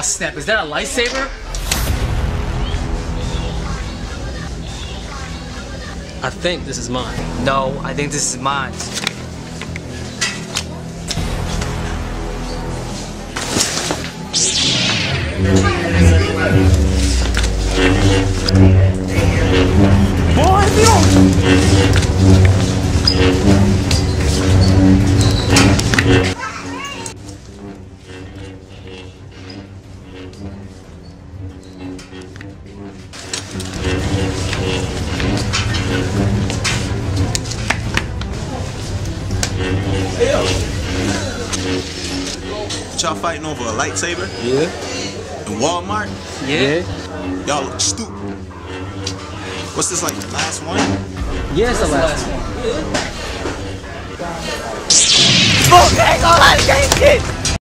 snap, is that a lightsaber? I think this is mine. No, I think this is mine. Boy, Y'all fighting over a lightsaber? Yeah. In Walmart? Yeah? Y'all look stupid. What's this, like the last one? Yeah, it's the last one. Oh, dang, all that shit!